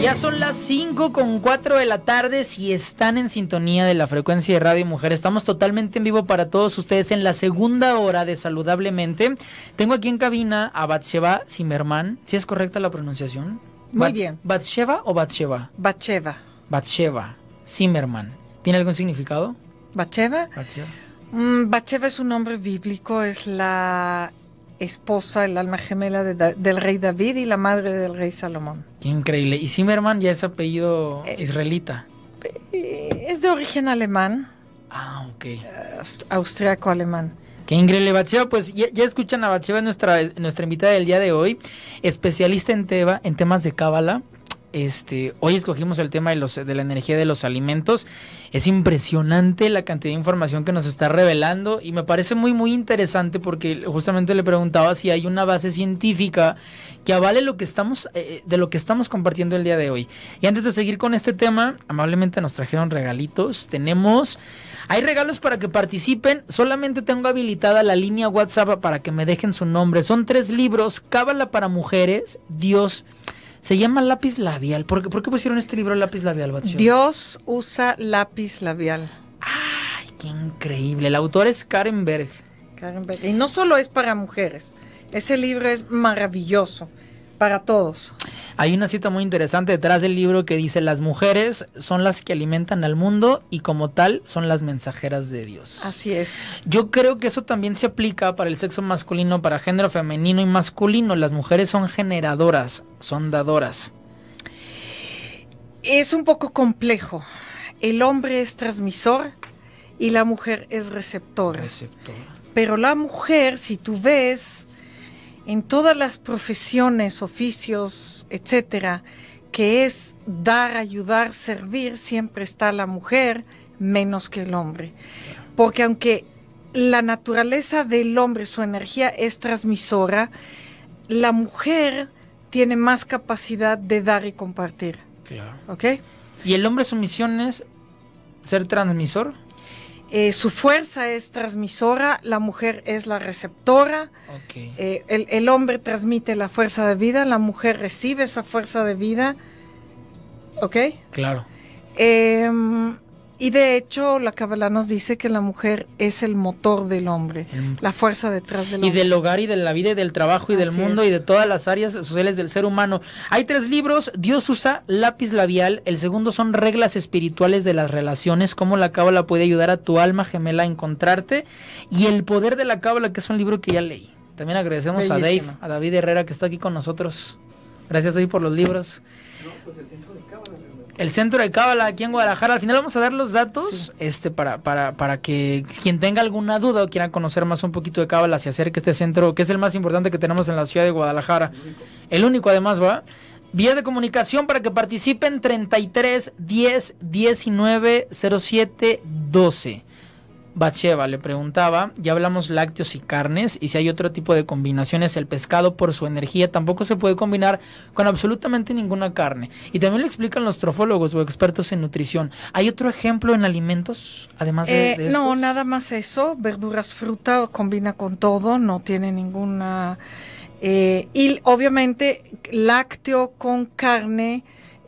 Ya son las 5:04 de la tarde. Si están en sintonía de la frecuencia de Radio Mujer, estamos totalmente en vivo para todos ustedes en la segunda hora de Saludablemente. Tengo aquí en cabina a Batsheva Zimmerman. ¿Sí es correcta la pronunciación? Muy bien. ¿Batsheva o Batsheva? Batsheva. Batsheva Zimmerman. ¿Tiene algún significado? ¿Batsheva? Batsheva. Batsheva es un nombre bíblico, es la esposa, el alma gemela del rey David y la madre del rey Salomón. Qué increíble. ¿Y Zimmerman ya es apellido israelita? Es de origen alemán. Ah, ok. Austriaco-alemán. Qué increíble, Batsheva. Pues ya escuchan a Batsheva, nuestra invitada del día de hoy, especialista en temas de cábala. Hoy escogimos el tema de la energía de los alimentos. Es impresionante la cantidad de información que nos está revelando y me parece muy muy interesante porque justamente le preguntaba si hay una base científica que avale de lo que estamos compartiendo el día de hoy. Y antes de seguir con este tema, amablemente nos trajeron regalitos. Hay regalos para que participen. Solamente tengo habilitada la línea WhatsApp para que me dejen su nombre. Son 3 libros: Cábala para mujeres, Dios. Se llama Lápiz Labial. ¿Por qué pusieron este libro Lápiz Labial, Batsheva? Dios usa lápiz labial. ¡Ay, qué increíble! El autor es Karen Berg. Y no solo es para mujeres. Ese libro es maravilloso para todos. Hay una cita muy interesante detrás del libro que dice: las mujeres son las que alimentan al mundo y como tal son las mensajeras de Dios. Así es. Yo creo que eso también se aplica para el sexo masculino, para género femenino y masculino. Las mujeres son generadoras, son dadoras. Es un poco complejo. El hombre es transmisor y la mujer es receptora. Pero la mujer, si tú ves en todas las profesiones, oficios, etcétera, que es dar, ayudar, servir, siempre está la mujer menos que el hombre. Porque aunque la naturaleza del hombre, su energía es transmisora, la mujer tiene más capacidad de dar y compartir. Claro. ¿Ok? ¿Y el hombre, su misión es ser transmisor? Su fuerza es transmisora, la mujer es la receptora. Okay. El hombre transmite la fuerza de vida, la mujer recibe esa fuerza de vida. ¿Ok? Claro. Y de hecho, la Kabbalah nos dice que la mujer es el motor del hombre, la fuerza detrás del hombre. Y del hogar y de la vida y del trabajo y del mundo y de todas las áreas sociales del ser humano. Hay 3 libros. Dios usa lápiz labial. El segundo son reglas espirituales de las relaciones, cómo la Kabbalah puede ayudar a tu alma gemela a encontrarte. Y El poder de la Kabbalah, que es un libro que ya leí. También agradecemos Bellísimo. a David Herrera, que está aquí con nosotros. Gracias, David, por los libros. No, pues el centro de Cábala. El centro de Cábala aquí en Guadalajara. Al final vamos a dar los datos, sí, para que quien tenga alguna duda o quiera conocer más un poquito de Cábala se acerque a este centro, que es el más importante que tenemos en la ciudad de Guadalajara. El único además, ¿va? Vía de comunicación para que participen: 33 10 19 07 12. Batsheva le preguntaba, ya hablamos lácteos y carnes, y si hay otro tipo de combinaciones. El pescado, por su energía, tampoco se puede combinar con absolutamente ninguna carne. Y también lo explican los trofólogos o expertos en nutrición. ¿Hay otro ejemplo en alimentos, además de estos? No, nada más eso. Verduras, fruta, combina con todo, no tiene ninguna... y obviamente lácteo con carne,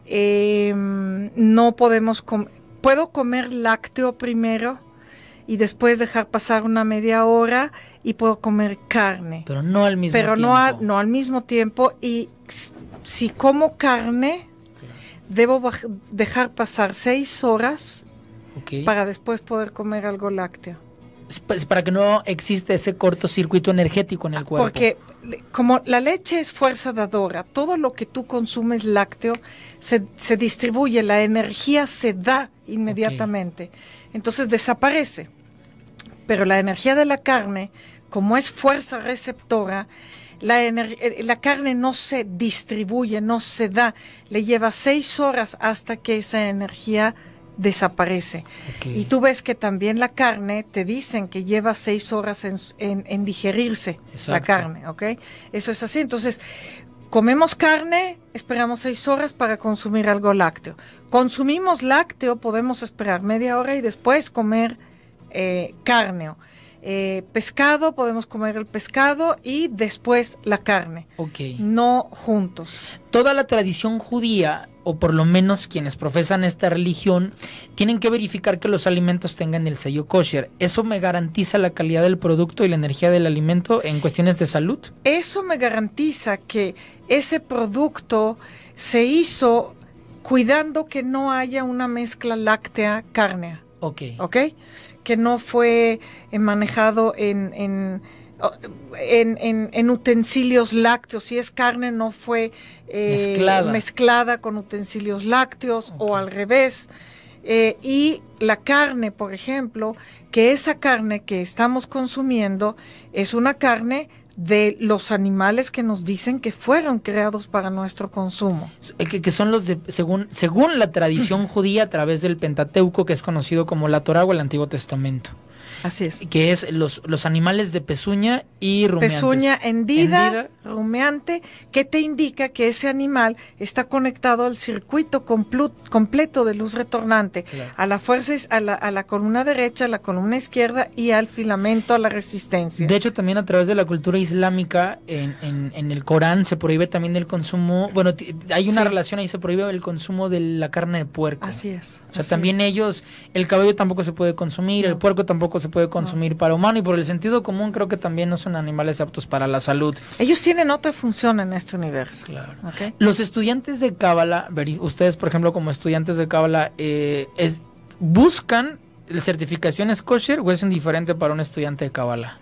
no podemos... ¿Puedo comer lácteo primero y después dejar pasar una media hora y puedo comer carne? Pero no al mismo tiempo. No al mismo tiempo. Y si como carne, claro, debo dejar pasar 6 horas, okay, para después poder comer algo lácteo. Pues para que no existe ese cortocircuito energético en el cuerpo. Porque como la leche es fuerza dadora, todo lo que tú consumes lácteo se distribuye, la energía se da inmediatamente. Okay. Entonces desaparece. Pero la energía de la carne, como es fuerza receptora, la carne no se distribuye, no se da. Le lleva 6 horas hasta que esa energía desaparece. Okay. Y tú ves que también la carne, te dicen que lleva 6 horas en digerirse. Exacto. La carne, ¿ok? Eso es así. Entonces, comemos carne, esperamos 6 horas para consumir algo lácteo. Consumimos lácteo, podemos esperar media hora y después comer carne. pescado, podemos comer el pescado y después la carne. Ok. No juntos. Toda la tradición judía, o por lo menos quienes profesan esta religión, tienen que verificar que los alimentos tengan el sello kosher. ¿Eso me garantiza la calidad del producto y la energía del alimento en cuestiones de salud? Eso me garantiza que ese producto se hizo cuidando que no haya una mezcla láctea-cárnea. Ok. ¿Ok? Que no fue manejado en utensilios lácteos. Si es carne, no fue mezclada con utensilios lácteos, o al revés. Y la carne, por ejemplo, que esa carne que estamos consumiendo es una carne de los animales que nos dicen que fueron creados para nuestro consumo. Que son los de, según la tradición judía, a través del Pentateuco, que es conocido como la Torá o el Antiguo Testamento. Así es. Que es los animales de pezuña y rumiantes. Pezuña hendida, rumiante, que te indica que ese animal está conectado al circuito completo de luz retornante, claro, a la fuerza, a la columna derecha, a la columna izquierda y al filamento, a la resistencia. De hecho, también a través de la cultura islámica, en el Corán se prohíbe también el consumo, bueno, hay una relación ahí, se prohíbe el consumo de la carne de puerco. Así es. O sea, también ellos, el cabello tampoco se puede consumir, el puerco tampoco se puede consumir para humano, y por el sentido común creo que también no son animales aptos para la salud. Ellos tienen otra función en este universo. Claro. ¿Okay? Los estudiantes de Cábala, ustedes por ejemplo como estudiantes de Cábala, ¿buscan certificaciones kosher o es indiferente para un estudiante de Cábala?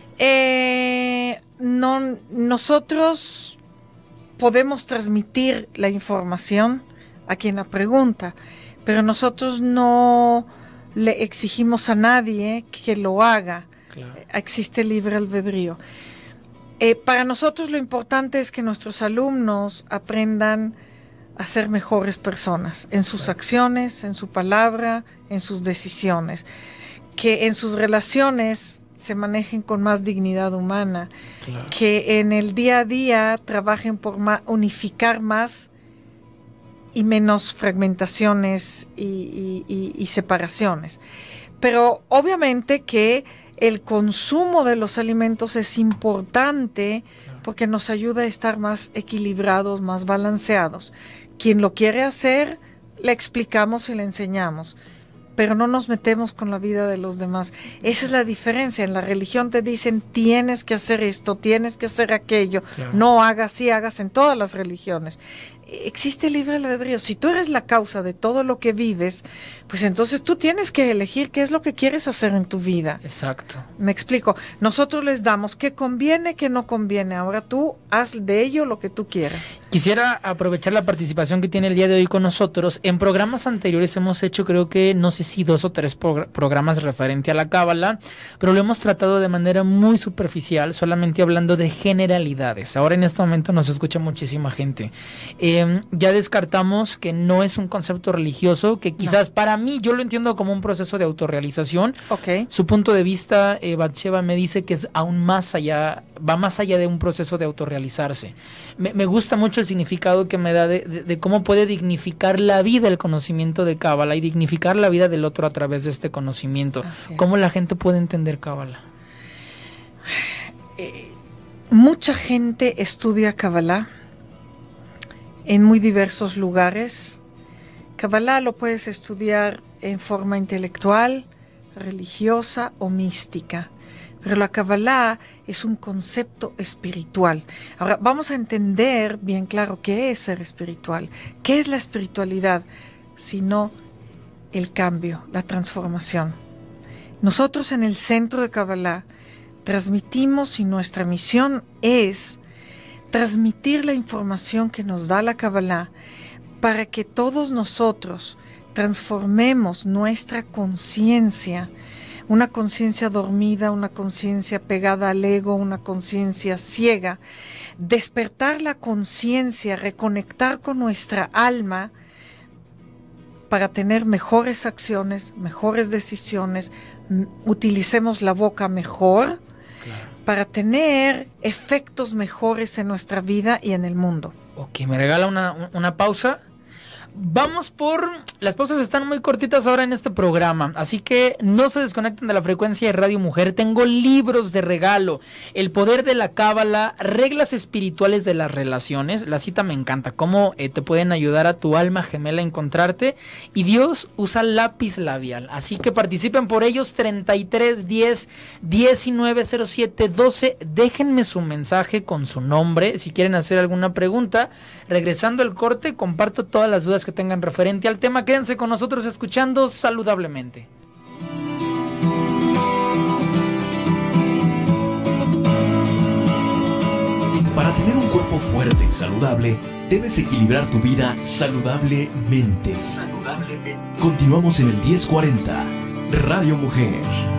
No, nosotros podemos transmitir la información a quien la pregunta, pero nosotros no le exigimos a nadie que lo haga. Claro. Existe libre albedrío. Para nosotros lo importante es que nuestros alumnos aprendan a ser mejores personas en sus acciones, en su palabra, en sus decisiones, que en sus relaciones se manejen con más dignidad humana, claro, que en el día a día trabajen por unificar más y menos fragmentaciones y separaciones. Pero obviamente que el consumo de los alimentos es importante, claro, porque nos ayuda a estar más equilibrados, más balanceados. Quien lo quiere hacer, le explicamos y le enseñamos, pero no nos metemos con la vida de los demás. Esa es la diferencia. En la religión te dicen, tienes que hacer esto, tienes que hacer aquello, claro, no hagas, sí hagas, en todas las religiones. Existe libre albedrío. Si tú eres la causa de todo lo que vives, pues entonces tú tienes que elegir qué es lo que quieres hacer en tu vida. Exacto. Me explico. Nosotros les damos qué conviene, qué no conviene. Ahora tú haz de ello lo que tú quieras. Quisiera aprovechar la participación que tiene el día de hoy con nosotros. En programas anteriores hemos hecho, creo que, no sé si 2 o 3 programas referente a la Cábala, pero lo hemos tratado de manera muy superficial, solamente hablando de generalidades. Ahora en este momento nos escucha muchísima gente. Ya descartamos que no es un concepto religioso, que quizás para mí yo lo entiendo como un proceso de autorrealización. Okay. Su punto de vista, Batsheva me dice que es aún más allá, va más allá de un proceso de autorrealizarse. Me gusta mucho el significado que me da de cómo puede dignificar la vida el conocimiento de Cábala y dignificar la vida del otro a través de este conocimiento. ¿Cómo la gente puede entender Cábala? Mucha gente estudia Cábala en muy diversos lugares. Cábala lo puedes estudiar en forma intelectual, religiosa o mística. Pero la Cábala es un concepto espiritual. Ahora, vamos a entender bien claro qué es ser espiritual. ¿Qué es la espiritualidad? Sino el cambio, la transformación. Nosotros en el centro de Cábala transmitimos, y nuestra misión es transmitir la información que nos da la Cábala para que todos nosotros transformemos nuestra conciencia, una conciencia dormida, una conciencia pegada al ego, una conciencia ciega, despertar la conciencia, reconectar con nuestra alma para tener mejores acciones, mejores decisiones, utilicemos la boca mejor, claro, para tener efectos mejores en nuestra vida y en el mundo. Ok, me regala una pausa. Vamos por... Las pausas están muy cortitas ahora en este programa, así que no se desconecten de la frecuencia de Radio Mujer. Tengo libros de regalo, El poder de la cábala, reglas espirituales de las relaciones. La cita me encanta, cómo te pueden ayudar a tu alma gemela a encontrarte. Y Dios usa lápiz labial, así que participen por ellos. 33 10 19 07 12. Déjenme su mensaje con su nombre si quieren hacer alguna pregunta. Regresando al corte, comparto todas las dudas que tengan referente al tema. Quédense con nosotros escuchando Saludablemente. Para tener un cuerpo fuerte y saludable, debes equilibrar tu vida saludablemente. Continuamos en el 1040, Radio Mujer.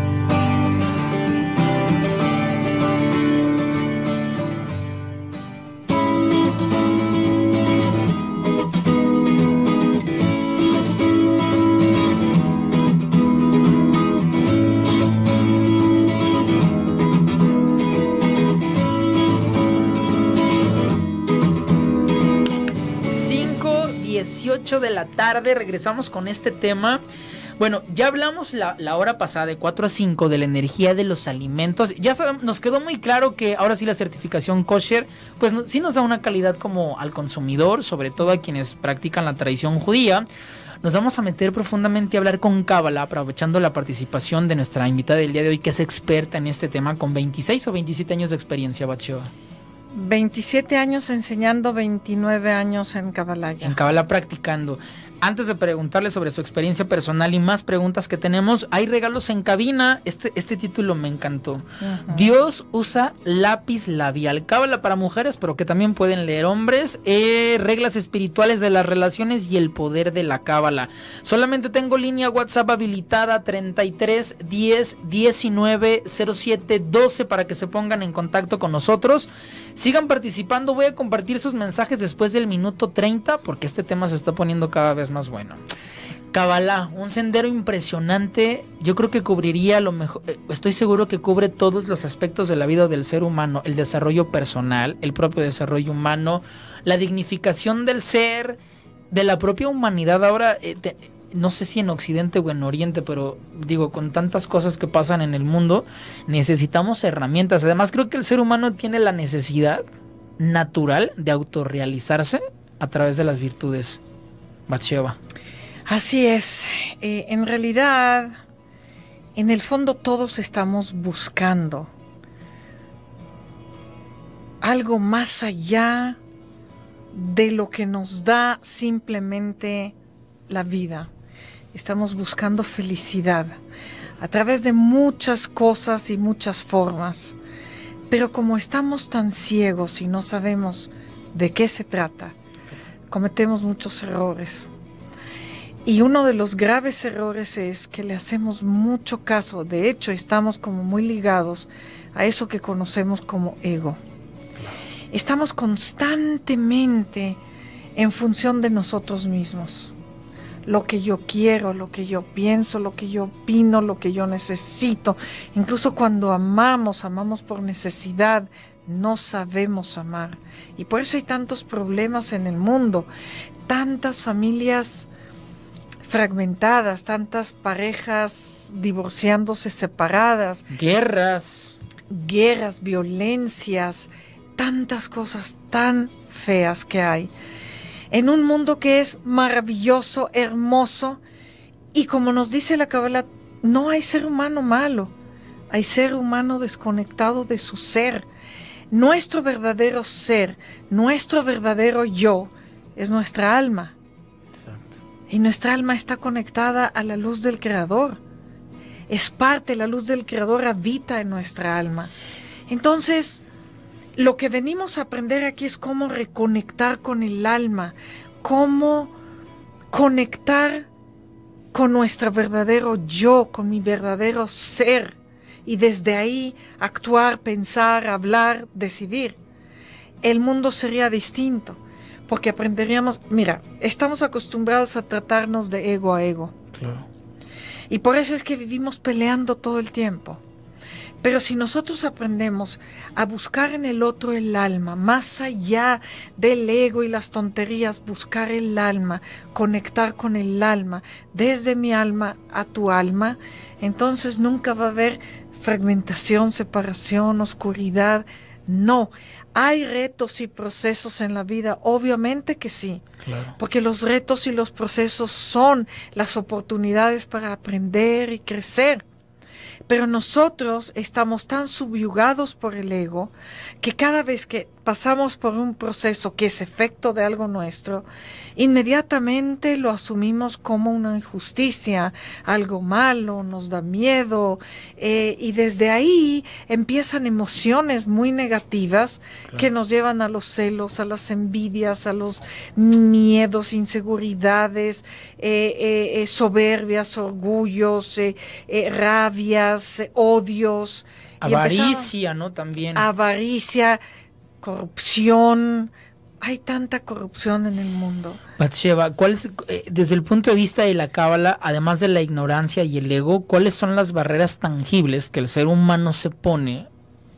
De la tarde, regresamos con este tema. Bueno, ya hablamos la hora pasada de 4 a 5 de la energía de los alimentos. Ya nos quedó muy claro que ahora sí la certificación kosher pues sí nos da una calidad como al consumidor, sobre todo a quienes practican la tradición judía. Nos vamos a meter profundamente a hablar con Cábala, aprovechando la participación de nuestra invitada del día de hoy, que es experta en este tema con 26 o 27 años de experiencia, Batsheva. 27 años enseñando, 29 años en Cábala. En Cábala practicando. Antes de preguntarle sobre su experiencia personal y más preguntas que tenemos, hay regalos en cabina. Este título me encantó. Uh-huh. Dios usa lápiz labial. Cábala para mujeres, pero que también pueden leer hombres. Reglas espirituales de las relaciones y el poder de la cábala. Solamente tengo línea WhatsApp habilitada 33 10 19 07 12 para que se pongan en contacto con nosotros. Sigan participando. Voy a compartir sus mensajes después del minuto 30 porque este tema se está poniendo cada vez más bueno. Cábala, un sendero impresionante. Yo creo que cubriría lo mejor, estoy seguro que cubre todos los aspectos de la vida del ser humano: el desarrollo personal, el propio desarrollo humano, la dignificación del ser, de la propia humanidad. Ahora, no sé si en Occidente o en Oriente, pero digo, con tantas cosas que pasan en el mundo, necesitamos herramientas. Además, creo que el ser humano tiene la necesidad natural de autorrealizarse a través de las virtudes. Batsheva. Así es. En realidad, en el fondo todos estamos buscando algo más allá de lo que nos da simplemente la vida. Estamos buscando felicidad a través de muchas cosas y muchas formas. Pero como estamos tan ciegos y no sabemos de qué se trata, cometemos muchos errores. Y uno de los graves errores es que le hacemos mucho caso. De hecho, estamos como muy ligados a eso que conocemos como ego. Estamos constantemente en función de nosotros mismos. Lo que yo quiero, lo que yo pienso, lo que yo opino, lo que yo necesito. Incluso cuando amamos por necesidad. No sabemos amar. Y por eso hay tantos problemas en el mundo. Tantas familias fragmentadas, tantas parejas divorciándose, separadas. Guerras, violencias, tantas cosas tan feas que hay. En un mundo que es maravilloso, hermoso, y como nos dice la Cábala, no hay ser humano malo. Hay ser humano desconectado de su ser. Nuestro verdadero ser, nuestro verdadero yo, es nuestra alma. Exacto. Y nuestra alma está conectada a la luz del Creador. Es parte, la luz del Creador habita en nuestra alma. Entonces, lo que venimos a aprender aquí es cómo reconectar con el alma, cómo conectar con nuestro verdadero yo, con mi verdadero ser. Y desde ahí actuar, pensar, hablar, decidir. El mundo sería distinto, porque aprenderíamos, mira, estamos acostumbrados a tratarnos de ego a ego. Claro. Y por eso es que vivimos peleando todo el tiempo. Pero si nosotros aprendemos a buscar en el otro el alma, más allá del ego y las tonterías, buscar el alma, conectar con el alma, desde mi alma a tu alma, entonces nunca va a haber fragmentación, separación, oscuridad. No, hay retos y procesos en la vida, obviamente que sí, Claro. porque los retos y los procesos son las oportunidades para aprender y crecer. Pero nosotros estamos tan subyugados por el ego que cada vez que pasamos por un proceso que es efecto de algo nuestro, inmediatamente lo asumimos como una injusticia, algo malo, nos da miedo, y desde ahí empiezan emociones muy negativas que nos llevan a los celos, a las envidias, a los miedos, inseguridades, soberbias, orgullos, rabias, odios. Y Avaricia, ¿no? También. avaricia, corrupción. Hay tanta corrupción en el mundo. Batsheva, desde el punto de vista de la Cábala, además de la ignorancia y el ego, cuáles son las barreras tangibles que el ser humano se pone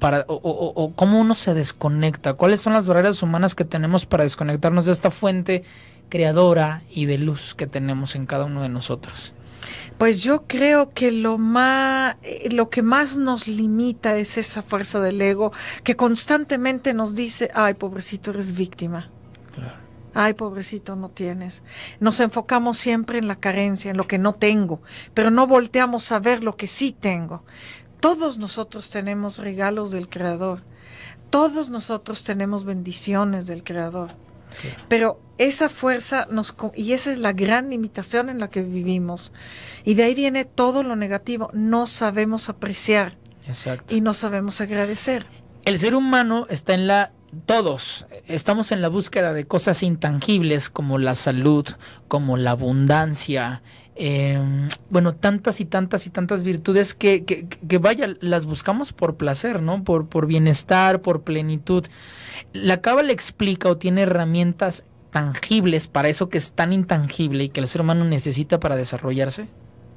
o cómo uno se desconecta? ¿Cuáles son las barreras humanas que tenemos para desconectarnos de esta fuente creadora y de luz que tenemos en cada uno de nosotros? Pues yo creo que lo que más nos limita es esa fuerza del ego que constantemente nos dice, ay, pobrecito, eres víctima. Claro. Ay, pobrecito, no tienes. Nos enfocamos siempre en la carencia, en lo que no tengo, pero no volteamos a ver lo que sí tengo. Todos nosotros tenemos regalos del Creador. Todos nosotros tenemos bendiciones del Creador. Claro. Pero esa fuerza y esa es la gran limitación en la que vivimos. Y de ahí viene todo lo negativo. No sabemos apreciar. Exacto. Y no sabemos agradecer. El ser humano está todos estamos en la búsqueda de cosas intangibles como la salud, como la abundancia, tantas y tantas y tantas virtudes que vaya, las buscamos por placer, ¿no? Por bienestar, por plenitud. La Cábala explica o tiene herramientas tangibles para eso que es tan intangible y que el ser humano necesita para desarrollarse.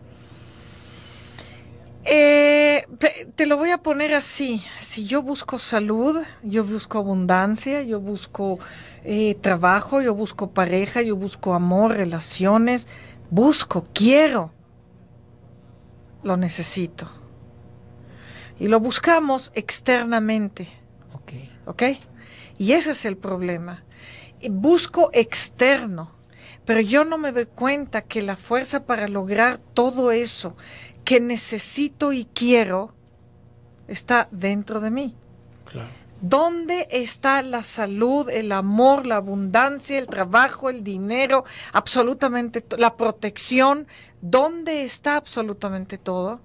Te lo voy a poner así. Si yo busco salud, yo busco abundancia, yo busco trabajo, yo busco pareja, yo busco amor, relaciones, quiero, lo necesito. Y lo buscamos externamente. ¿Ok? Y ese es el problema. Busco externo, pero yo no me doy cuenta que la fuerza para lograr todo eso que necesito y quiero está dentro de mí. Claro. ¿Dónde está la salud, el amor, la abundancia, el trabajo, el dinero, absolutamente la protección? ¿Dónde está absolutamente todo?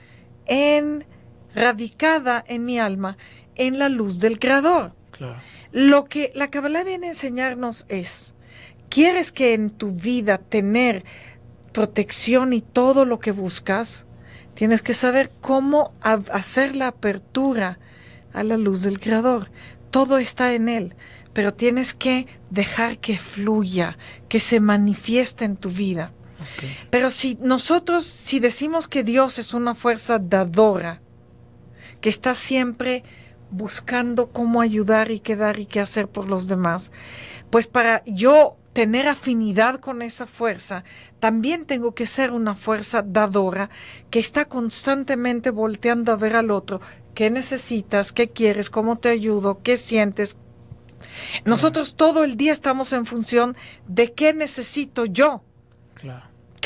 Radicada en mi alma, en la luz del Creador. Claro. Lo que la Cábala viene a enseñarnos es, ¿quieres que en tu vida tener protección y todo lo que buscas? Tienes que saber cómo hacer la apertura a la luz del Creador. Todo está en Él, pero tienes que dejar que fluya, que se manifieste en tu vida. Okay. Pero si decimos que Dios es una fuerza dadora, que está siempre buscando cómo ayudar y qué dar y qué hacer por los demás, pues para yo tener afinidad con esa fuerza, también tengo que ser una fuerza dadora que está constantemente volteando a ver al otro. ¿Qué necesitas? ¿Qué quieres? ¿Cómo te ayudo? ¿Qué sientes? Claro. Nosotros todo el día estamos en función de qué necesito yo. Claro.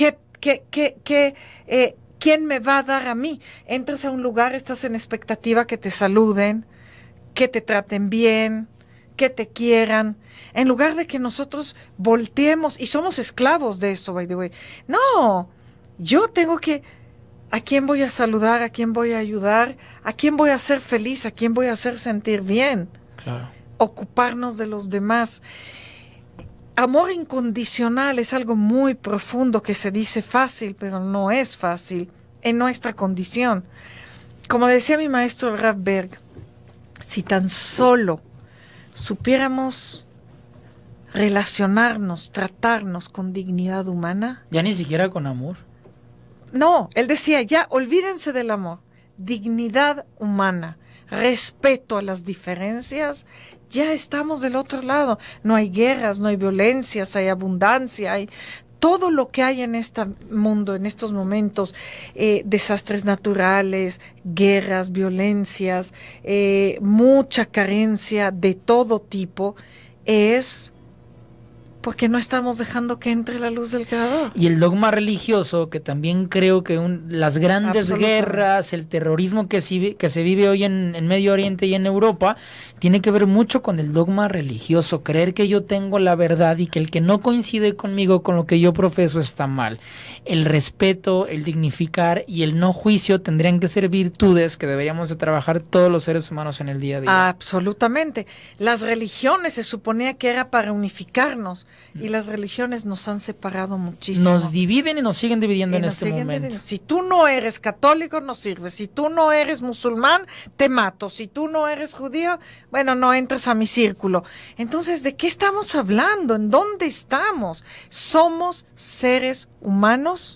¿Quién me va a dar a mí? Entras a un lugar, estás en expectativa que te saluden, que te traten bien, que te quieran, en lugar de que nosotros volteemos, y somos esclavos de eso, by the way. No, yo tengo que, ¿a quién voy a saludar? ¿A quién voy a ayudar? ¿A quién voy a hacer feliz? ¿A quién voy a hacer sentir bien? Claro. Ocuparnos de los demás. Amor incondicional es algo muy profundo que se dice fácil, pero no es fácil en nuestra condición. Como decía mi maestro Rav Berg, si tan solo supiéramos relacionarnos, tratarnos con dignidad humana. Ya ni siquiera con amor. No, él decía, ya olvídense del amor, dignidad humana, respeto a las diferencias, ya estamos del otro lado. No hay guerras, no hay violencias, hay abundancia, hay todo lo que hay en este mundo, en estos momentos, desastres naturales, guerras, violencias, mucha carencia de todo tipo, es porque no estamos dejando que entre la luz del Creador. Y el dogma religioso, que también creo que las grandes guerras, el terrorismo que se vive hoy en Medio Oriente y en Europa, tiene que ver mucho con el dogma religioso, creer que yo tengo la verdad y que el que no coincide conmigo con lo que yo profeso está mal. El respeto, el dignificar y el no juicio tendrían que ser virtudes que deberíamos de trabajar todos los seres humanos en el día a día. Absolutamente. Las religiones se suponía que era para unificarnos. Y las religiones nos han separado muchísimo. Nos dividen y nos siguen dividiendo en este momento. Si tú no eres católico, no sirves. Si tú no eres musulmán, te mato. Si tú no eres judío, bueno, no entres a mi círculo. Entonces, ¿de qué estamos hablando? ¿En dónde estamos? Somos seres humanos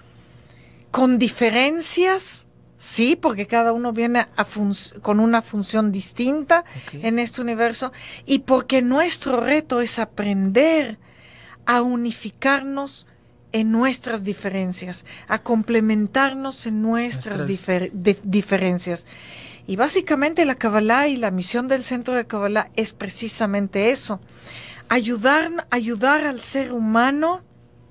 con diferencias. Sí, porque cada uno viene con una función distinta en este universo, y porque nuestro reto es aprender a unificarnos en nuestras diferencias, a complementarnos en nuestras diferencias. Y básicamente la Kabbalah y la misión del Centro de Kabbalah es precisamente eso, ayudar al ser humano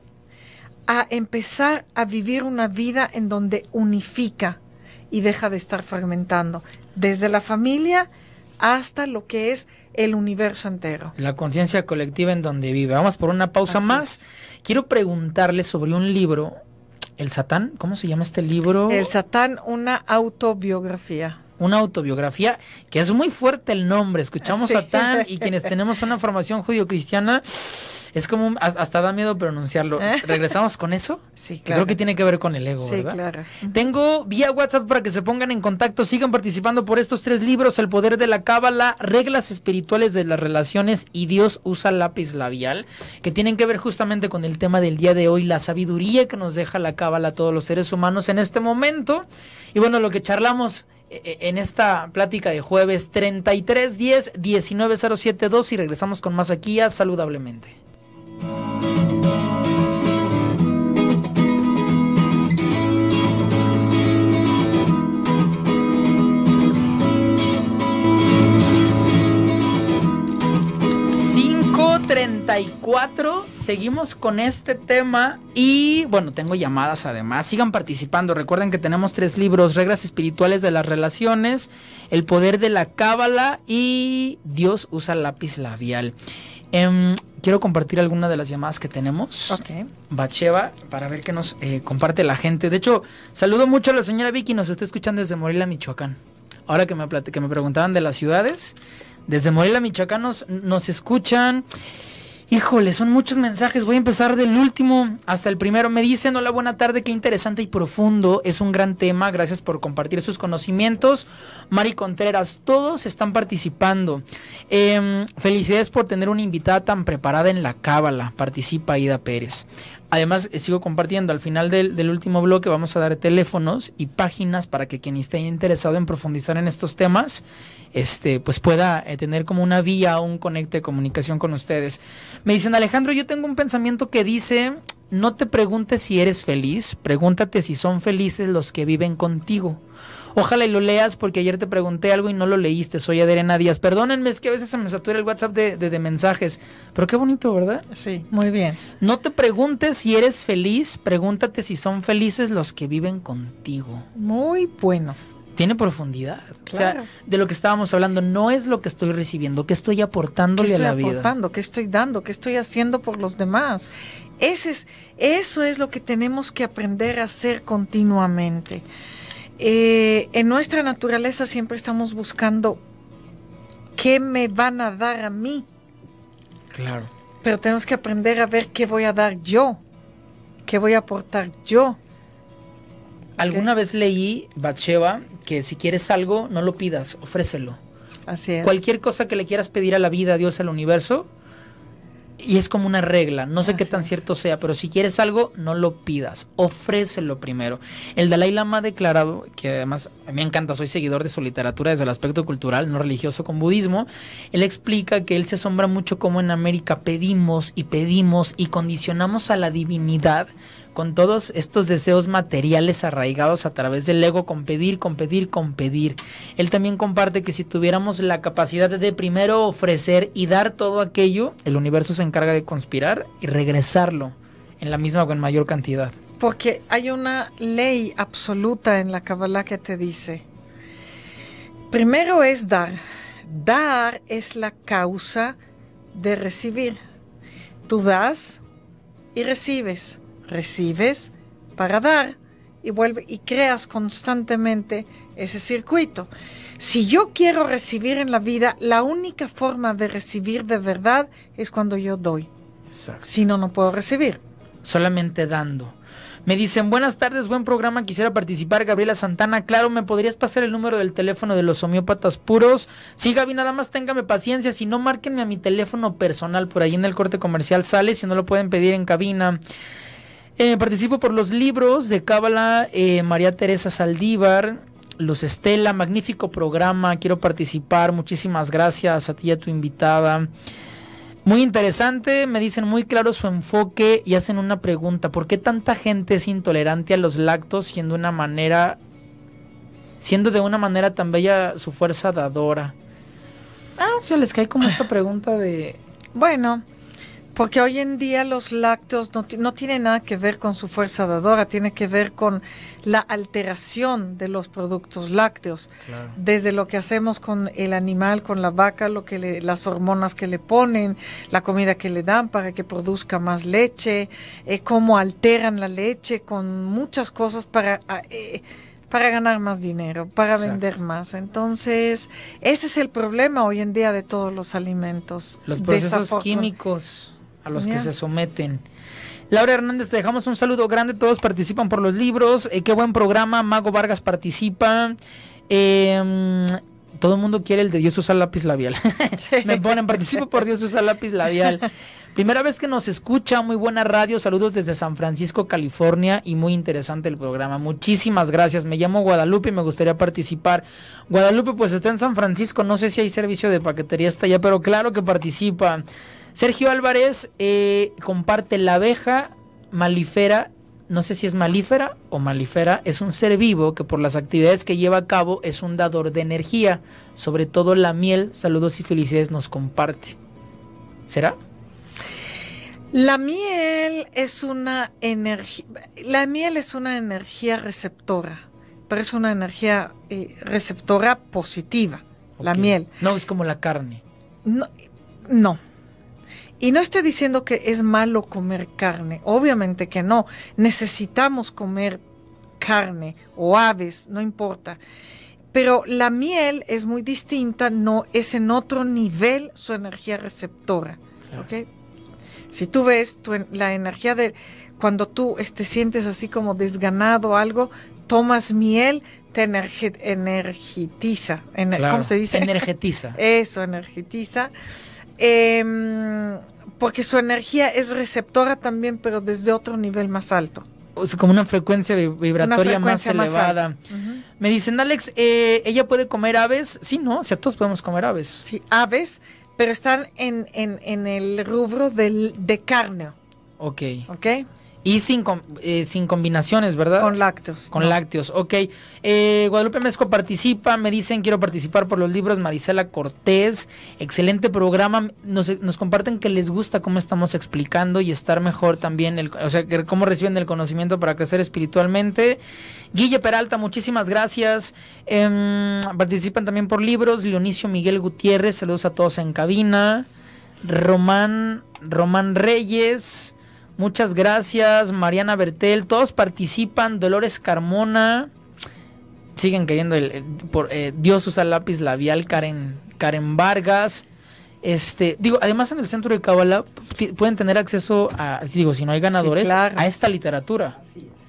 a empezar a vivir una vida en donde unifica y deja de estar fragmentando, desde la familia hasta lo que es el universo entero. La conciencia colectiva en donde vive. Vamos por una pausa más. Quiero preguntarle sobre un libro, El Satán. ¿Cómo se llama este libro? El Satán, una autobiografía. Una autobiografía, que es muy fuerte el nombre. Escuchamos Satán y quienes tenemos una formación judío-cristiana, es como hasta da miedo pronunciarlo. ¿Regresamos con eso? Sí, claro. Creo que tiene que ver con el ego, sí, ¿verdad? Claro. Tengo vía WhatsApp para que se pongan en contacto, sigan participando por estos 3 libros: El poder de la Cábala, Reglas espirituales de las relaciones y Dios usa lápiz labial, que tienen que ver justamente con el tema del día de hoy, la sabiduría que nos deja la Cábala a todos los seres humanos en este momento. Y bueno, lo que charlamos en esta plática de jueves, 33 10 19 07 2, y regresamos con más aquí a Saludablemente. Seguimos con este tema y bueno, tengo llamadas además. Sigan participando. Recuerden que tenemos 3 libros: Reglas espirituales de las relaciones, El poder de la Cábala y Dios usa lápiz labial. Quiero compartir alguna de las llamadas que tenemos. Batsheva, para ver qué nos comparte la gente. De hecho, saludo mucho a la señora Vicky, nos está escuchando desde Morelia, Michoacán. Ahora que me preguntaban de las ciudades, desde Morelia, Michoacán nos escuchan. Híjole, son muchos mensajes. Voy a empezar del último hasta el primero. Me dicen: hola, buena tarde, qué interesante y profundo. Es un gran tema. Gracias por compartir sus conocimientos. Mari Contreras, todos están participando. Felicidades por tener una invitada tan preparada en la Cábala. Participa Aida Pérez. Además, sigo compartiendo. Al final del último bloque vamos a dar teléfonos y páginas para que quien esté interesado en profundizar en estos temas, pues pueda tener como una vía o un conecte de comunicación con ustedes. Me dicen: Alejandro, yo tengo un pensamiento que dice: no te preguntes si eres feliz, pregúntate si son felices los que viven contigo. Ojalá y lo leas, porque ayer te pregunté algo y no lo leíste. Soy Adriana Díaz. Perdónenme, es que a veces se me satura el WhatsApp de mensajes. Pero qué bonito, ¿verdad? Sí, muy bien. No te preguntes si eres feliz, pregúntate si son felices los que viven contigo. Muy bueno. Tiene profundidad. Claro. O sea, de lo que estábamos hablando, no es lo que estoy recibiendo, que estoy aportándole a la vida. ¿Qué estoy aportando? ¿Qué estoy dando? ¿Qué estoy haciendo por los demás? Eso es lo que tenemos que aprender a hacer continuamente. En nuestra naturaleza siempre estamos buscando qué me van a dar a mí. Claro. Pero tenemos que aprender a ver qué voy a dar yo, qué voy a aportar yo. Alguna vez leí, Batsheva, que si quieres algo, no lo pidas, ofrécelo. Así es. Cualquier cosa que le quieras pedir a la vida, a Dios, al universo, Y es como una regla, no sé qué Así tan es. cierto sea, pero si quieres algo, no lo pidas, ofrécelo primero. El Dalai Lama ha declarado, que además a mí me encanta, soy seguidor de su literatura desde el aspecto cultural, no religioso con budismo, él explica que él se asombra mucho cómo en América pedimos y condicionamos a la divinidad con todos estos deseos materiales arraigados a través del ego, con pedir. Él también comparte que si tuviéramos la capacidad de primero ofrecer y dar todo aquello, el universo se encarga de conspirar y regresarlo en la misma o en mayor cantidad. Porque hay una ley absoluta en la Kabbalah que te dice, primero es dar. Dar es la causa de recibir. Tú das y recibes. Recibes para dar y vuelve y creas constantemente ese circuito. Si yo quiero recibir en la vida, la única forma de recibir de verdad es cuando yo doy. Exacto. Si no, no puedo recibir. Solamente dando. Me dicen, buenas tardes, buen programa, quisiera participar. Gabriela Santana, claro, ¿me podrías pasar el número del teléfono de los homeópatas puros? Sí, Gaby, nada más téngame paciencia, si no, márquenme a mi teléfono personal, por ahí en el corte comercial sale, si no lo pueden pedir en cabina. Participo por los libros de Cábala, María Teresa Saldívar, Luz Estela, magnífico programa, quiero participar, muchísimas gracias a ti y a tu invitada. Muy interesante, me dicen muy claro su enfoque y hacen una pregunta, ¿por qué tanta gente es intolerante a los lácteos siendo de una manera tan bella su fuerza dadora? O sea, les cae como esta pregunta de... Bueno, porque hoy en día los lácteos no tienen nada que ver con su fuerza dadora, tiene que ver con la alteración de los productos lácteos. Claro. Desde lo que hacemos con el animal, con la vaca, las hormonas que le ponen, la comida que le dan para que produzca más leche, cómo alteran la leche con muchas cosas para ganar más dinero, para Exacto. vender más. Entonces, ese es el problema hoy en día de todos los alimentos. Los procesos químicos a los que Yeah. se someten. Laura Hernández, te dejamos un saludo grande. Todos participan por los libros. Qué buen programa. Mago Vargas participa. Todo el mundo quiere el de Dios usa lápiz labial. Me ponen, participo por Dios usa lápiz labial. Primera vez que nos escucha, muy buena radio. Saludos desde San Francisco, California. Y muy interesante el programa. Muchísimas gracias. Me llamo Guadalupe y me gustaría participar. Guadalupe, pues está en San Francisco. No sé si hay servicio de paquetería hasta allá, pero claro que participa. Sergio Álvarez comparte la abeja malífera, no sé si es malífera o malífera, es un ser vivo que por las actividades que lleva a cabo es un dador de energía, sobre todo la miel, saludos y felicidades, nos comparte. ¿Será? La miel es una energía receptora, pero es una energía receptora positiva, la Ok. miel. No, es como la carne. No. Y no estoy diciendo que es malo comer carne, obviamente que no. Necesitamos comer carne o aves, no importa. Pero la miel es muy distinta, no es en otro nivel su energía receptora. Claro. ¿Ok? Si tú ves la energía de cuando tú te sientes así como desganado o algo, tomas miel, te energitiza. Claro. ¿Cómo se dice? Energetiza. Eso, energitiza. Porque su energía es receptora también, pero desde otro nivel más alto. O sea, como una frecuencia vibratoria más elevada. alta. Uh-huh. Me dicen, Alex, ¿ella puede comer aves? Sí, ¿no? O sea, todos podemos comer aves. Sí, aves, pero están en el rubro de carne, Ok. ¿ok? Y sin combinaciones, ¿verdad? Con lácteos. Con no. lácteos, ok. Guadalupe Mezco participa, me dicen quiero participar por los libros. Marisela Cortés, excelente programa. Nos comparten que les gusta cómo estamos explicando y estar mejor también, o sea, cómo reciben el conocimiento para crecer espiritualmente. Guille Peralta, muchísimas gracias. Participan también por libros. Leonicio Miguel Gutiérrez, saludos a todos en cabina. Román Reyes, muchas gracias. Mariana Bertel, todos participan. Dolores Carmona, siguen queriendo Dios usa lápiz labial. Karen Vargas. Además en el centro de Cábala pueden tener acceso a, si no hay ganadores, Sí, claro. a esta literatura.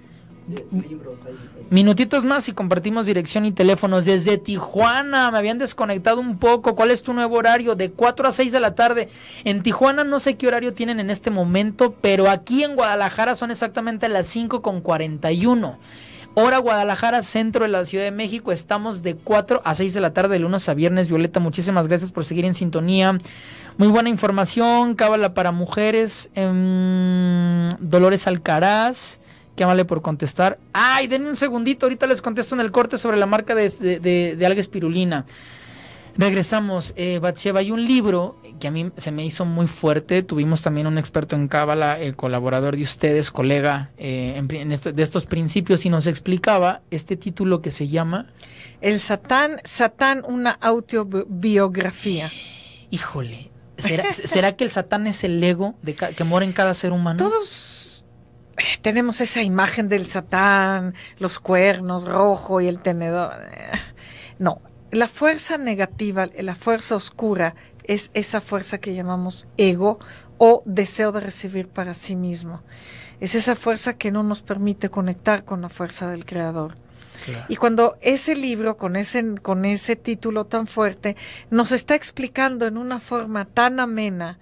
libros ahí. Minutitos más y compartimos dirección y teléfonos. Desde Tijuana, me habían desconectado un poco. ¿Cuál es tu nuevo horario? De 4 a 6 de la tarde. En Tijuana no sé qué horario tienen en este momento, pero aquí en Guadalajara son exactamente las 5:41. Hora Guadalajara, centro de la Ciudad de México. Estamos de 4 a 6 de la tarde, de lunes a viernes. Violeta, muchísimas gracias por seguir en sintonía. Muy buena información. Cábala para mujeres. Dolores Alcaraz. Qué amable por contestar. Ay, denme un segundito, ahorita les contesto en el corte sobre la marca de alga espirulina. Regresamos, Batsheva, hay un libro que a mí se me hizo muy fuerte. Tuvimos también un experto en cábala, colaborador de ustedes, colega de estos principios, y nos explicaba este título que se llama El Satán, una autobiografía. Híjole, ¿será que el Satán es el ego que mora en cada ser humano? Todos tenemos esa imagen del Satán, los cuernos rojo y el tenedor. No, la fuerza negativa, la fuerza oscura es esa fuerza que llamamos ego o deseo de recibir para sí mismo. Es esa fuerza que no nos permite conectar con la fuerza del Creador. Claro. Y cuando ese libro, con ese título tan fuerte, nos está explicando en una forma tan amena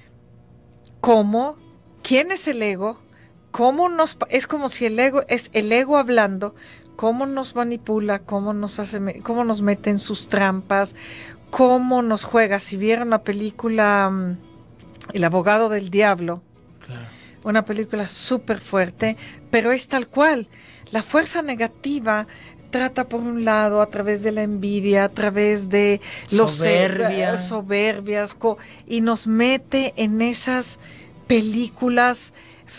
quién es el ego, es como si el ego es el ego hablando, cómo nos manipula, cómo nos mete en sus trampas, cómo nos juega. Si vieron la película El abogado del diablo, claro, una película súper fuerte, pero es tal cual. La fuerza negativa trata por un lado a través de la envidia, a través de los soberbias, y nos mete en esas películas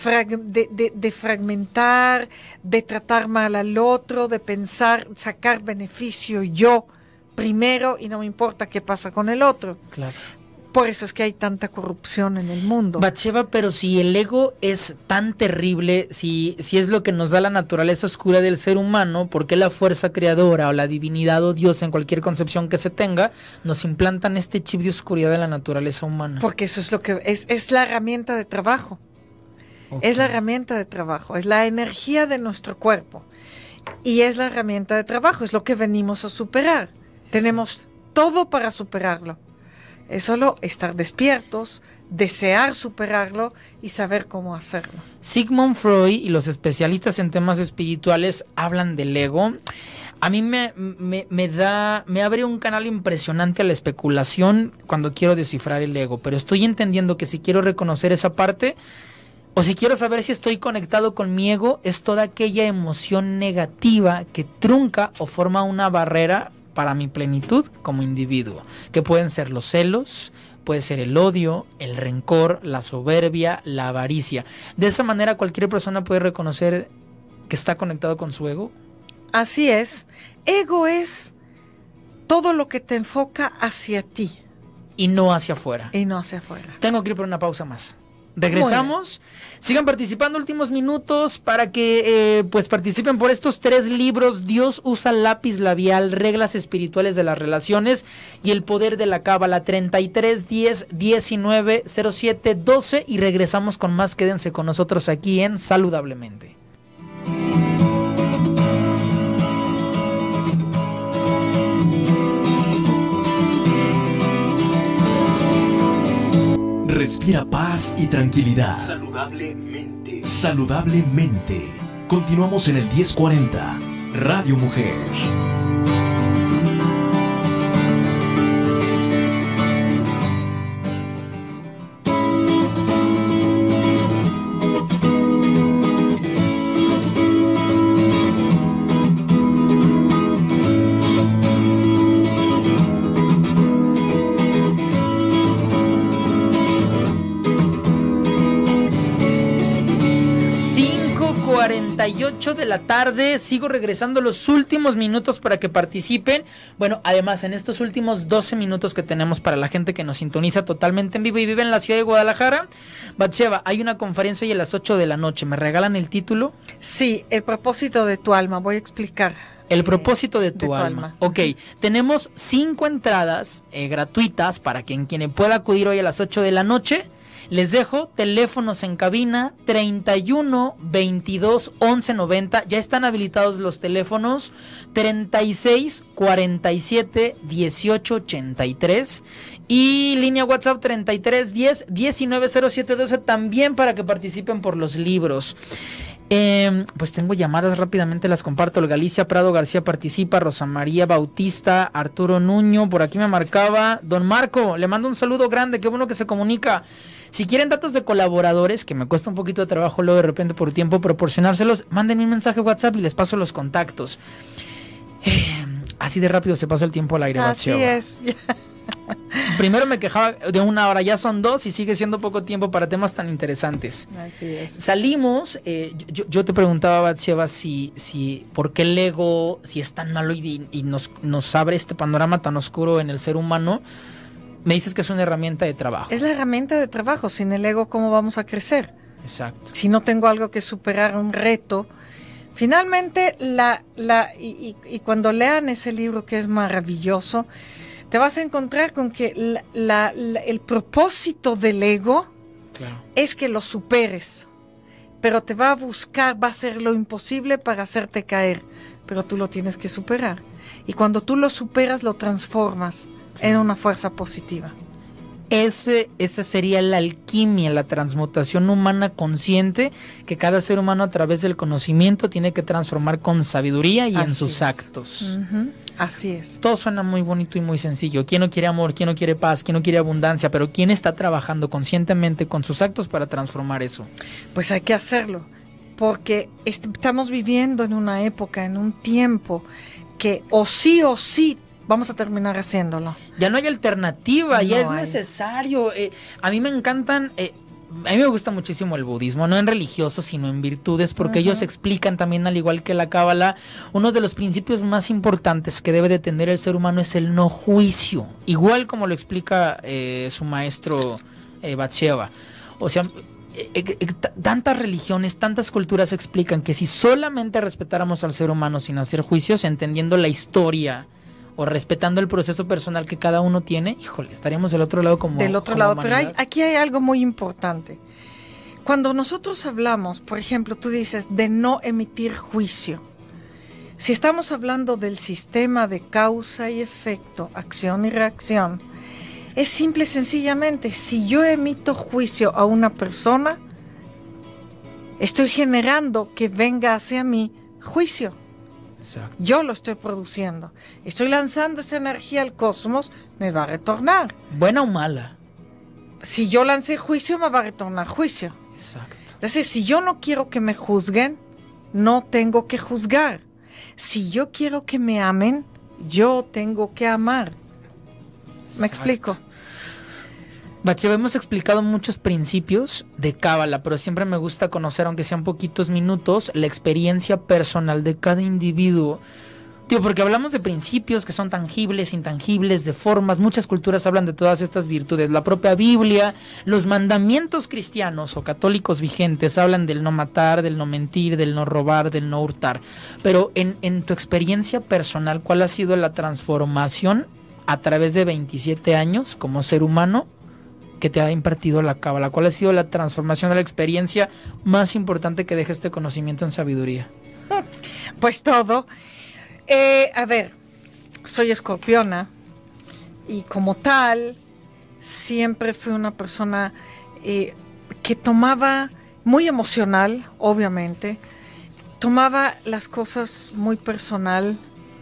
de fragmentar, de tratar mal al otro, de pensar, sacar beneficio yo primero y no me importa qué pasa con el otro. Claro. Por eso es que hay tanta corrupción en el mundo. Batsheva, pero si el ego es tan terrible, si es lo que nos da la naturaleza oscura del ser humano, ¿por qué la fuerza creadora o la divinidad o Dios, en cualquier concepción que se tenga, nos implantan este chip de oscuridad de la naturaleza humana? Porque eso es lo que es la herramienta de trabajo. Okay. Es la herramienta de trabajo, es la energía de nuestro cuerpo. Y es la herramienta de trabajo, es lo que venimos a superar. Exacto. Tenemos todo para superarlo. Es solo estar despiertos, desear superarlo y saber cómo hacerlo. Sigmund Freud y los especialistas en temas espirituales hablan del ego. A mí me abre un canal impresionante a la especulación cuando quiero descifrar el ego, pero estoy entendiendo que si quiero reconocer esa parte, o si quiero saber si estoy conectado con mi ego, es toda aquella emoción negativa que trunca o forma una barrera para mi plenitud como individuo, que pueden ser los celos, puede ser el odio, el rencor, la soberbia, la avaricia. De esa manera cualquier persona puede reconocer que está conectado con su ego. Así es. Ego es todo lo que te enfoca hacia ti. Y no hacia afuera. Y no hacia afuera. Tengo que ir por una pausa más. Regresamos, sigan participando, últimos minutos para que pues participen por estos 3 libros. Dios usa lápiz labial, reglas espirituales de las relaciones y el poder de la cábala. 33 10 19 07 12 y regresamos con más. Quédense con nosotros aquí en Saludablemente. Respira paz y tranquilidad. Saludablemente. Saludablemente. Continuamos en el 1040. Radio Mujer. De la tarde, sigo regresando los últimos minutos para que participen. Bueno, además en estos últimos 12 minutos que tenemos para la gente que nos sintoniza totalmente en vivo y vive en la ciudad de Guadalajara, Batsheva, hay una conferencia hoy a las 8 de la noche. ¿Me regalan el título? Sí, el propósito de tu alma. Voy a explicar. El propósito de tu alma. Ok, tenemos 5 entradas gratuitas para quien pueda acudir hoy a las 8 de la noche. Les dejo teléfonos en cabina 31 22 11 90. Ya están habilitados los teléfonos 36 47 18 83 y línea WhatsApp 33 10 19 07 12 también para que participen por los libros. Pues tengo llamadas, rápidamente las comparto. Galicia Prado García participa, Rosa María Bautista, Arturo Nuño, por aquí me marcaba. Don Marco, le mando un saludo grande, qué bueno que se comunica. Si quieren datos de colaboradores, que me cuesta un poquito de trabajo luego de repente por tiempo proporcionárselos, mándenme un mensaje WhatsApp y les paso los contactos. Así de rápido se pasa el tiempo al aire. Así Batsheva. es. Primero me quejaba de 1 hora, ya son 2 y sigue siendo poco tiempo para temas tan interesantes. Así es. Salimos, yo te preguntaba, Batsheva, si por qué el ego, si es tan malo y nos abre este panorama tan oscuro en el ser humano. Me dices que es una herramienta de trabajo. Es la herramienta de trabajo. Sin el ego, ¿cómo vamos a crecer? Exacto. Si no tengo algo que superar, un reto. Finalmente, y cuando lean ese libro que es maravilloso, te vas a encontrar con que el propósito del ego es que lo superes, pero te va a buscar, va a hacer lo imposible para hacerte caer, pero tú lo tienes que superar. Y cuando tú lo superas, lo transformas en una fuerza positiva. Esa sería la alquimia, la transmutación humana consciente que cada ser humano a través del conocimiento tiene que transformar con sabiduría y en sus actos. Así es. Todo suena muy bonito y muy sencillo. ¿Quién no quiere amor? ¿Quién no quiere paz? ¿Quién no quiere abundancia? Pero ¿quién está trabajando conscientemente con sus actos para transformar eso? Pues hay que hacerlo, porque estamos viviendo en una época, en un tiempo que o sí vamos a terminar haciéndolo. Ya no hay alternativa, No ya es hay. necesario. A mí me encantan, a mí me gusta muchísimo el budismo, no en religioso, sino en virtudes, porque ellos explican también, al igual que la cábala, uno de los principios más importantes que debe de tener el ser humano es el no juicio, igual como lo explica su maestro Batsheva. O sea, tantas religiones, tantas culturas explican que si solamente respetáramos al ser humano sin hacer juicios, entendiendo la historia o respetando el proceso personal que cada uno tiene, híjole, estaríamos del otro lado como del otro como lado, humanidad. pero aquí hay algo muy importante. Cuando nosotros hablamos, por ejemplo, tú dices de no emitir juicio. Si estamos hablando del sistema de causa y efecto, acción y reacción, es simple y sencillamente, si yo emito juicio a una persona, estoy generando que venga hacia mí juicio. Exacto. Yo lo estoy produciendo. Estoy lanzando esa energía al cosmos, me va a retornar. ¿Buena o mala? Si yo lancé juicio, me va a retornar juicio. Exacto. Es decir, si yo no quiero que me juzguen, no tengo que juzgar. Si yo quiero que me amen, yo tengo que amar. ¿Me explico? Batsheva, hemos explicado muchos principios de cábala, pero siempre me gusta conocer, aunque sean poquitos minutos, la experiencia personal de cada individuo. Tío, porque hablamos de principios que son tangibles, intangibles, de formas. Muchas culturas hablan de todas estas virtudes. La propia Biblia, los mandamientos cristianos o católicos vigentes hablan del no matar, del no mentir, del no robar, del no hurtar. Pero en tu experiencia personal, ¿cuál ha sido la transformación a través de 27 años como ser humano que te ha impartido la cábala? ¿Cuál ha sido la transformación de la experiencia más importante que deja este conocimiento en sabiduría? Pues todo. A ver, soy escorpiona y como tal siempre fui una persona que tomaba, muy emocional, obviamente, tomaba las cosas muy personal,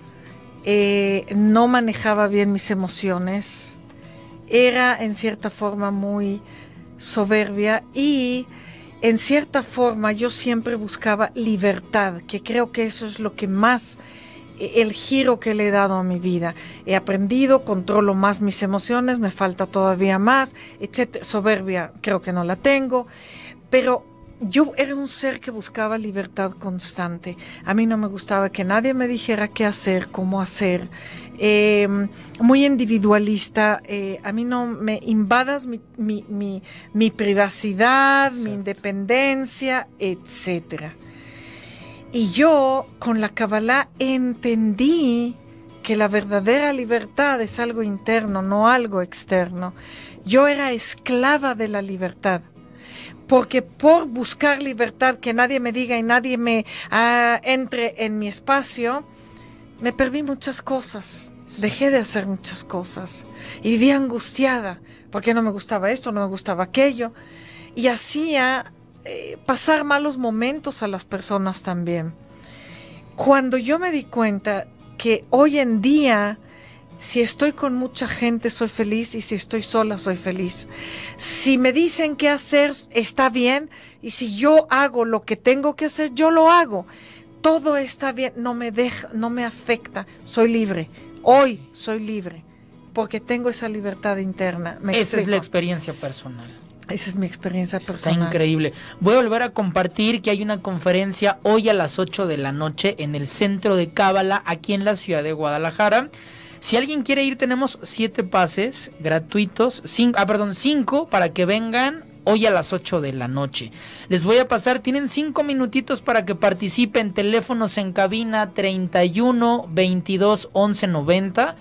no manejaba bien mis emociones, era en cierta forma muy soberbia y en cierta forma yo siempre buscaba libertad, que creo que eso es lo que más, el giro que le he dado a mi vida. He aprendido, controlo más mis emociones, me falta todavía más, etcétera. Soberbia creo que no la tengo, pero yo era un ser que buscaba libertad constante. A mí no me gustaba que nadie me dijera qué hacer, cómo hacer. Muy individualista. A mí no me invadas mi privacidad, exacto, mi independencia, etcétera. Y yo con la Kabbalah entendí que la verdadera libertad es algo interno, no algo externo. Yo era esclava de la libertad. Porque por buscar libertad, que nadie me diga y nadie me entre en mi espacio, me perdí muchas cosas. Dejé de hacer muchas cosas. Y vivía angustiada, porque no me gustaba esto, no me gustaba aquello. Y hacía pasar malos momentos a las personas también. Cuando yo me di cuenta que hoy en día, si estoy con mucha gente soy feliz y si estoy sola soy feliz. Si me dicen qué hacer está bien y si yo hago lo que tengo que hacer yo lo hago. Todo está bien, no me afecta, soy libre. Hoy soy libre porque tengo esa libertad interna. Esa es la experiencia personal. Esa es mi experiencia personal. Está increíble. Voy a volver a compartir que hay una conferencia hoy a las 8 de la noche en el Centro de Cábala, aquí en la ciudad de Guadalajara. Si alguien quiere ir, tenemos 7 pases gratuitos, 5 para que vengan hoy a las 8 de la noche. Les voy a pasar, tienen 5 minutitos para que participen. Teléfonos en cabina 31 22 11 90,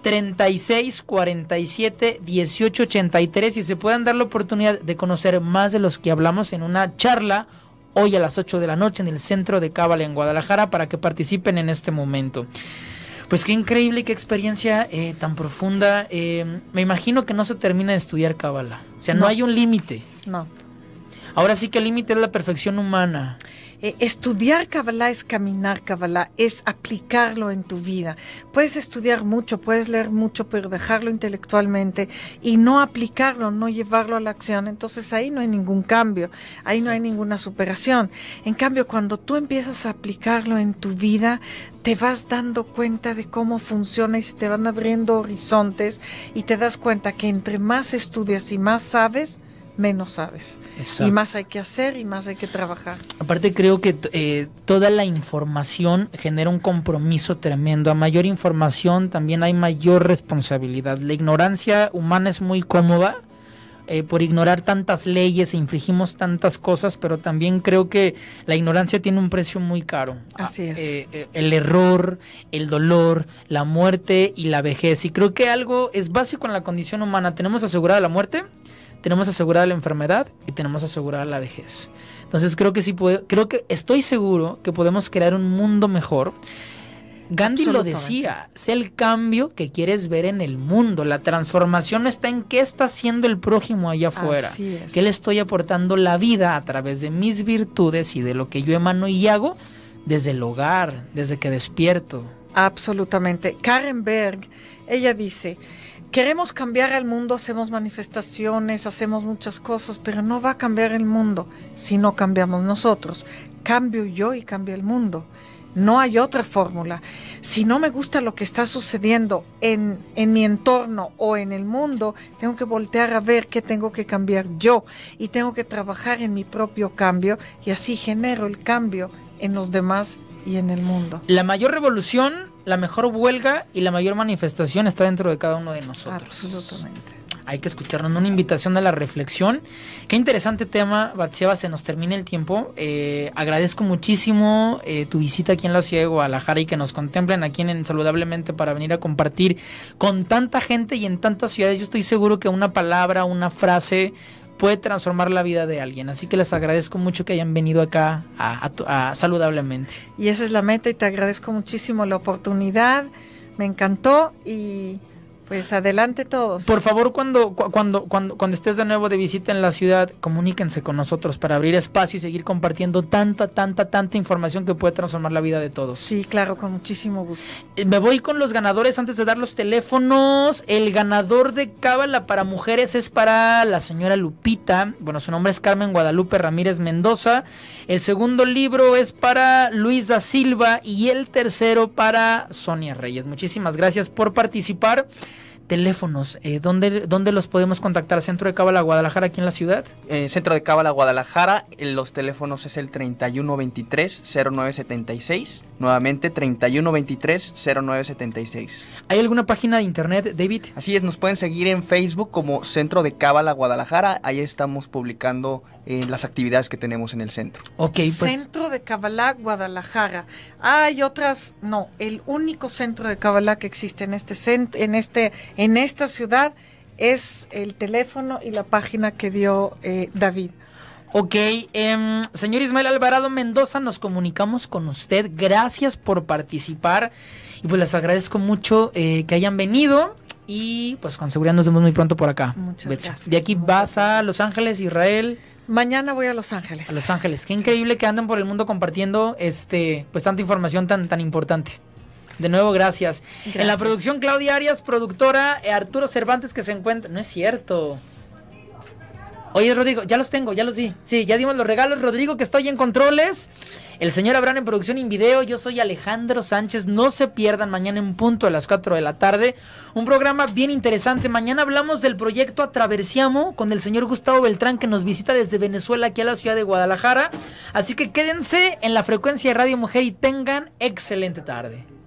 36 47 18 83 y se puedan dar la oportunidad de conocer más de los que hablamos en una charla hoy a las 8 de la noche en el Centro de Cábala en Guadalajara para que participen en este momento. Pues qué increíble, qué experiencia tan profunda. Me imagino que no se termina de estudiar Cábala. O sea, no hay un límite. No. Ahora sí que el límite es la perfección humana. Estudiar Kabbalah es caminar Kabbalah, es aplicarlo en tu vida. Puedes estudiar mucho, puedes leer mucho, pero dejarlo intelectualmente y no aplicarlo, no llevarlo a la acción. Entonces ahí no hay ningún cambio, ahí no hay ninguna superación. En cambio, cuando tú empiezas a aplicarlo en tu vida, te vas dando cuenta de cómo funciona y se te van abriendo horizontes y te das cuenta que entre más estudias y más sabes, menos sabes. Exacto. Y más hay que hacer y más hay que trabajar. Aparte creo que toda la información genera un compromiso tremendo. A mayor información también hay mayor responsabilidad. La ignorancia humana es muy cómoda por ignorar tantas leyes e infringimos tantas cosas, pero también creo que la ignorancia tiene un precio muy caro. Así es. El error, el dolor, la muerte y la vejez. Y creo que algo es básico en la condición humana. Tenemos asegurada la muerte, tenemos asegurada la enfermedad y tenemos asegurada la vejez. Entonces estoy seguro que podemos crear un mundo mejor. Gandhi lo decía, sé el cambio que quieres ver en el mundo. La transformación no está en qué está haciendo el prójimo allá afuera. ¿Qué le estoy aportando la vida a través de mis virtudes y de lo que yo emano y hago desde el hogar, desde que despierto? Absolutamente. Karen Berg, ella dice: queremos cambiar el mundo, hacemos manifestaciones, hacemos muchas cosas, pero no va a cambiar el mundo si no cambiamos nosotros. Cambio yo y cambia el mundo. No hay otra fórmula. Si no me gusta lo que está sucediendo en mi entorno o en el mundo, tengo que voltear a ver qué tengo que cambiar yo y tengo que trabajar en mi propio cambio y así genero el cambio en los demás y en el mundo. La mayor revolución, la mejor huelga y la mayor manifestación está dentro de cada uno de nosotros. Absolutamente. Hay que escucharnos, una invitación a la reflexión. Qué interesante tema, Batsheva, se nos termina el tiempo. Agradezco muchísimo tu visita aquí en la ciudad de Guadalajara y que nos contemplen aquí en Saludablemente para venir a compartir con tanta gente y en tantas ciudades. Yo estoy seguro que una palabra, una frase puede transformar la vida de alguien. Así que les agradezco mucho que hayan venido acá a Saludablemente. Y esa es la meta y te agradezco muchísimo la oportunidad. Me encantó y pues adelante todos. Por favor, cuando estés de nuevo de visita en la ciudad, comuníquense con nosotros para abrir espacio y seguir compartiendo tanta información que puede transformar la vida de todos. Sí, claro, con muchísimo gusto. Me voy con los ganadores antes de dar los teléfonos. El ganador de Cábala para mujeres es para la señora Lupita. Bueno, su nombre es Carmen Guadalupe Ramírez Mendoza. El segundo libro es para Luis da Silva y el tercero para Sonia Reyes. Muchísimas gracias por participar. Teléfonos, ¿dónde los podemos contactar? ¿Centro de Cábala Guadalajara aquí en la ciudad? Centro de Cábala Guadalajara, los teléfonos es el 3123-0976, nuevamente 3123-0976. ¿Hay alguna página de internet, David? Así es, nos pueden seguir en Facebook como Centro de Cábala Guadalajara, ahí estamos publicando las actividades que tenemos en el centro. Okay, pues. Centro de Cábala Guadalajara. Hay otras, no, el único centro de Cábala que existe en esta ciudad es el teléfono y la página que dio David. Ok, señor Ismael Alvarado Mendoza, nos comunicamos con usted. Gracias por participar y pues les agradezco mucho que hayan venido y pues con seguridad nos vemos muy pronto por acá. Muchas Betsy. gracias. De aquí vas a Los Ángeles, Israel. Mañana voy a Los Ángeles. A Los Ángeles. Qué increíble que anden por el mundo compartiendo pues tanta información tan importante. De nuevo, gracias. En la producción, Claudia Arias, productora, Arturo Cervantes, que se encuentra... No es cierto. Oye, Rodrigo, ya los tengo, ya los di. Sí, ya dimos los regalos. Rodrigo, que estoy en controles. El señor Abraham en producción y en video. Yo soy Alejandro Sánchez. No se pierdan mañana en punto a las 4 de la tarde. Un programa bien interesante. Mañana hablamos del proyecto Atraversiamo con el señor Gustavo Beltrán, que nos visita desde Venezuela aquí a la ciudad de Guadalajara. Así que quédense en la frecuencia de Radio Mujer y tengan excelente tarde.